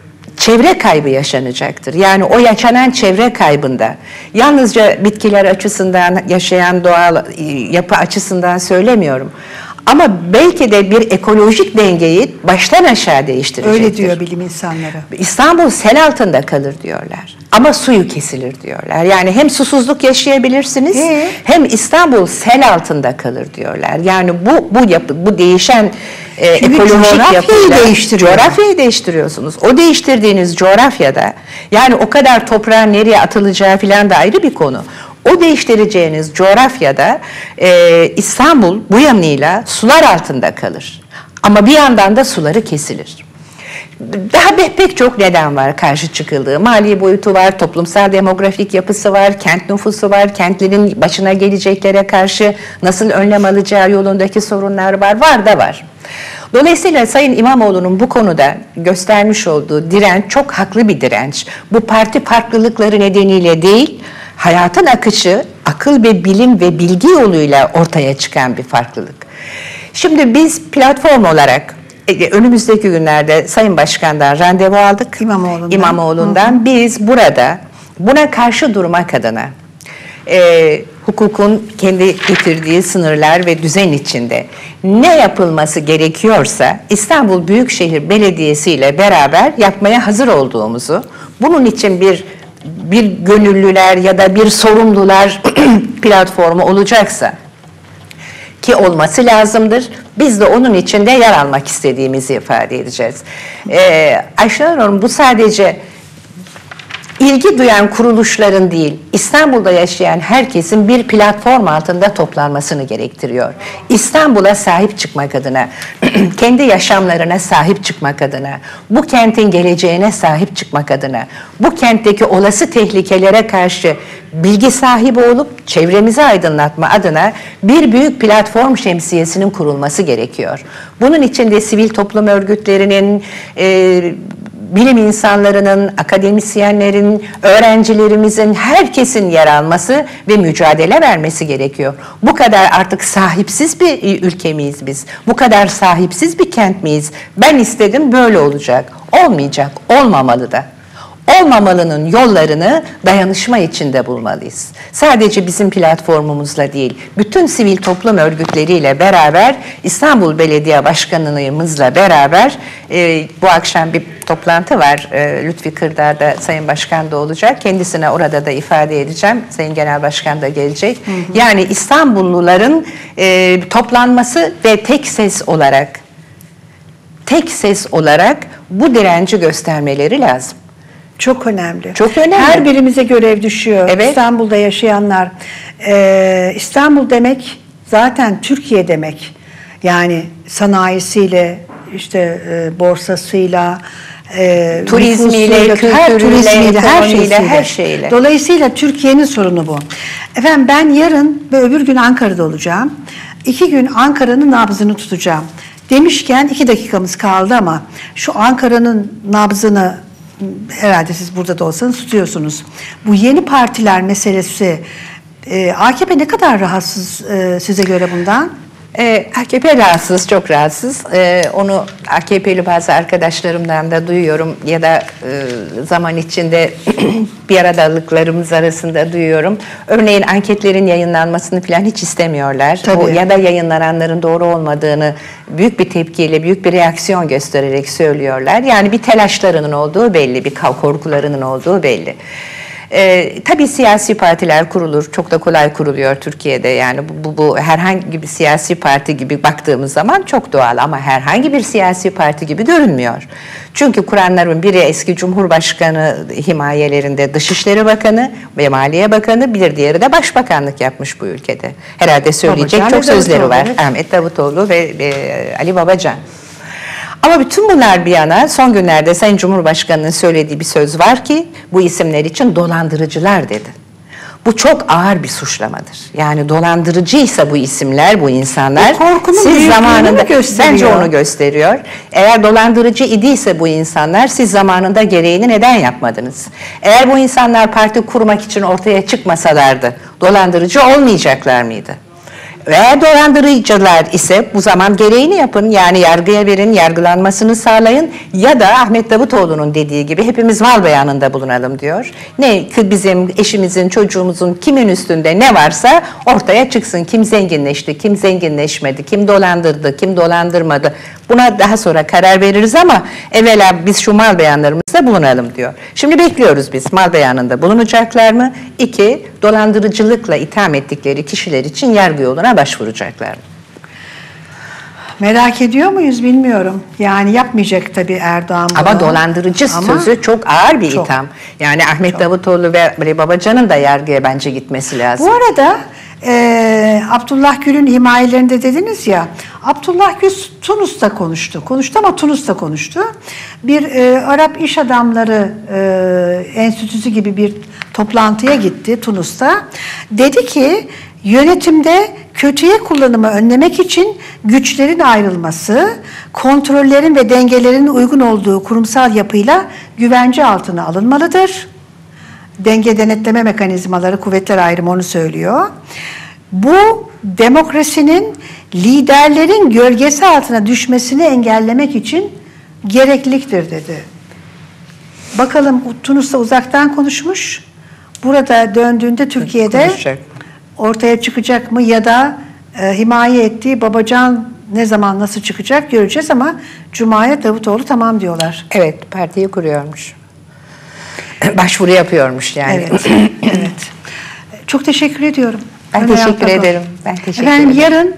çevre kaybı yaşanacaktır. Yani o yaşanan çevre kaybında yalnızca bitkiler açısından, yaşayan doğal yapı açısından söylemiyorum. Ama belki de bir ekolojik dengeyi baştan aşağı değiştirecektir. Öyle diyor bilim insanları. İstanbul sel altında kalır diyorlar. Ama suyu kesilir diyorlar. Yani hem susuzluk yaşayabilirsiniz hem İstanbul sel altında kalır diyorlar. Yani bu değişen ekolojik yapıyla coğrafyayı değiştiriyorsunuz. O değiştirdiğiniz coğrafyada yani o kadar toprağın nereye atılacağı falan da ayrı bir konu. O değiştireceğiniz coğrafyada İstanbul bu yanıyla sular altında kalır. Ama bir yandan da suları kesilir. Daha pek çok neden var karşı çıkıldığı. Mali boyutu var, toplumsal demografik yapısı var, kent nüfusu var, kentlerin başına geleceklere karşı nasıl önlem alacağı yolundaki sorunlar var. Dolayısıyla Sayın İmamoğlu'nun bu konuda göstermiş olduğu direnç çok haklı bir direnç. Bu parti farklılıkları nedeniyle değil, hayatın akışı, akıl ve bilim ve bilgi yoluyla ortaya çıkan bir farklılık. Şimdi biz platform olarak önümüzdeki günlerde Sayın Başkan'dan randevu aldık. İmamoğlu'ndan. Biz burada buna karşı durmak adına hukukun kendi getirdiği sınırlar ve düzen içinde ne yapılması gerekiyorsa İstanbul Büyükşehir Belediyesi ile beraber yapmaya hazır olduğumuzu, bunun için bir gönüllüler ya da bir sorumlular platformu olacaksa ki olması lazımdır. Biz de onun içinde yer almak istediğimizi ifade edeceğiz. Ayşenur Hanım, bu sadece ilgi duyan kuruluşların değil, İstanbul'da yaşayan herkesin bir platform altında toplanmasını gerektiriyor. İstanbul'a sahip çıkmak adına, kendi yaşamlarına sahip çıkmak adına, bu kentin geleceğine sahip çıkmak adına, bu kentteki olası tehlikelere karşı bilgi sahibi olup çevremizi aydınlatma adına bir büyük platform şemsiyesinin kurulması gerekiyor. Bunun için de sivil toplum örgütlerinin, bilim insanlarının, akademisyenlerin, öğrencilerimizin, herkesin yer alması ve mücadele vermesi gerekiyor. Bu kadar artık sahipsiz bir ülke miyiz biz? Bu kadar sahipsiz bir kent miyiz? Ben istedim, böyle olacak. Olmayacak, olmamalı da. Olmamalının yollarını dayanışma içinde bulmalıyız. Sadece bizim platformumuzla değil, bütün sivil toplum örgütleriyle beraber, İstanbul Belediye Başkanlığımızla beraber bu akşam bir toplantı var. Lütfi Kırdar'da Sayın Başkan da olacak. Kendisine orada da ifade edeceğim. Sayın Genel Başkan da gelecek. Yani İstanbulluların toplanması ve tek ses olarak bu direnci göstermeleri lazım. Çok önemli. Çok önemli. Her birimize görev düşüyor. Evet. İstanbul'da yaşayanlar. İstanbul demek zaten Türkiye demek. Yani sanayisiyle, işte borsasıyla, turizmiyle, kültürüyle, her şeyle. Dolayısıyla Türkiye'nin sorunu bu. Efendim, ben yarın ve öbür gün Ankara'da olacağım. 2 gün Ankara'nın nabzını tutacağım. Demişken 2 dakikamız kaldı ama şu Ankara'nın nabzını herhalde siz burada da olsanız tutuyorsunuz. Bu yeni partiler meselesi, AKP ne kadar rahatsız size göre bundan? AKP rahatsız, çok rahatsız. Onu AKP'li bazı arkadaşlarımdan da duyuyorum ya da zaman içinde bir aradalıklarımız arasında duyuyorum. Örneğin anketlerin yayınlanmasını falan hiç istemiyorlar. Ya da yayınlananların doğru olmadığını büyük bir tepkiyle, büyük bir reaksiyon göstererek söylüyorlar. Yani bir telaşlarının olduğu belli, bir korkularının olduğu belli. Tabii siyasi partiler kurulur. Çok da kolay kuruluyor Türkiye'de. Yani bu herhangi bir siyasi parti gibi baktığımız zaman çok doğal ama herhangi bir siyasi parti gibi görünmüyor. Çünkü kuranların biri eski Cumhurbaşkanı himayelerinde Dışişleri Bakanı ve Maliye Bakanı, bir diğeri de Başbakanlık yapmış bu ülkede. Herhalde söyleyecek çok sözleri var. Ahmet Davutoğlu ve Ali Babacan. Ama bütün bunlar bir yana, son günlerde Sayın Cumhurbaşkanı'nın söylediği bir söz var ki bu isimler için dolandırıcılar dedi. Bu çok ağır bir suçlamadır. Yani dolandırıcıysa bu isimler, bu insanlar, siz zamanında, bence onu gösteriyor. Eğer dolandırıcı idiyse bu insanlar, siz zamanında gereğini neden yapmadınız? Eğer bu insanlar parti kurmak için ortaya çıkmasalardı, dolandırıcı olmayacaklar mıydı? Eğer dolandırıcılar ise bu zaman gereğini yapın. Yani yargıya verin, yargılanmasını sağlayın. Ya da Ahmet Davutoğlu'nun dediği gibi hepimiz mal beyanında bulunalım diyor. Ne bizim eşimizin, çocuğumuzun kimin üstünde ne varsa ortaya çıksın. Kim zenginleşti, kim zenginleşmedi, kim dolandırdı, kim dolandırmadı. Buna daha sonra karar veririz ama evvela biz şu mal beyanlarımızda bulunalım diyor. Şimdi bekliyoruz biz mal beyanında bulunacaklar mı? 2, dolandırıcılıkla itham ettikleri kişiler için yargı yoluna başvuracaklar mı? Merak ediyor muyuz bilmiyorum. Yani yapmayacak tabii Erdoğan bunu. Ama dolandırıcı Ama sözü çok ağır bir çok. itham. Yani Ahmet Davutoğlu ve Ali Babacan'ın da yargıya bence gitmesi lazım. Bu arada Abdullah Gül'ün himayelerinde dediniz ya, Abdullah Gül Tunus'ta konuştu. Konuştu ama Tunus'ta konuştu. Bir Arap İş Adamları Enstitüsü gibi bir toplantıya gitti Tunus'ta. Dedi ki yönetimde kötüye kullanımı önlemek için güçlerin ayrılması, kontrollerin ve dengelerin uygun olduğu kurumsal yapıyla güvence altına alınmalıdır. Denge denetleme mekanizmaları, kuvvetler ayrımı onu söylüyor. Bu demokrasinin liderlerin gölgesi altına düşmesini engellemek için gerekliliktir dedi. Bakalım Tunus'ta uzaktan konuşmuş. Burada döndüğünde Türkiye'de Konuşacak. ortaya çıkacak mı ya da himaye ettiği Babacan ne zaman nasıl çıkacak göreceğiz ama Cuma'ya Davutoğlu tamam diyorlar. Evet, partiyi kuruyormuş. Başvuru yapıyormuş yani. Evet. Evet. Çok teşekkür ediyorum. Ben Önay teşekkür Alpago. ederim. Ben teşekkür Efendim ederim. yarın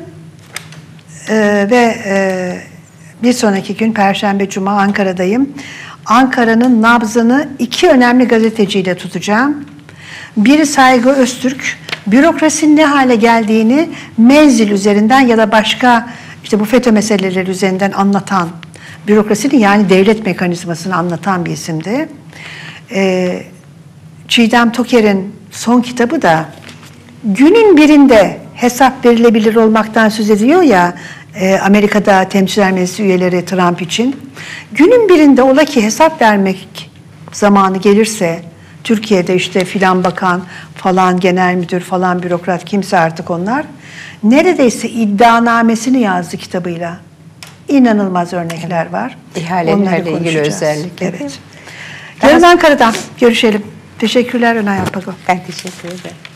bir sonraki gün Perşembe, Cuma Ankara'dayım. Ankara'nın nabzını 2 önemli gazeteciyle tutacağım. Biri Saygı Öztürk, bürokrasinin ne hale geldiğini menzil üzerinden ya da başka işte bu FETÖ meseleleri üzerinden anlatan, bürokrasinin yani devlet mekanizmasını anlatan bir isimdi. Çiğdem Toker'in son kitabı da günün birinde hesap verilebilir olmaktan söz ediyor ya Amerika'da Temsilciler Meclisi üyeleri Trump için. Günün birinde ola ki hesap vermek zamanı gelirse Türkiye'de işte filan bakan, falan genel müdür, falan bürokrat kimse artık onlar neredeyse iddianamesini yazdı kitabıyla. İnanılmaz örnekler var. İhalelerle ilgili özellikle. Evet. Yarın Ankara'dan görüşelim. Teşekkürler Önay Alpago. Ben teşekkür ederim.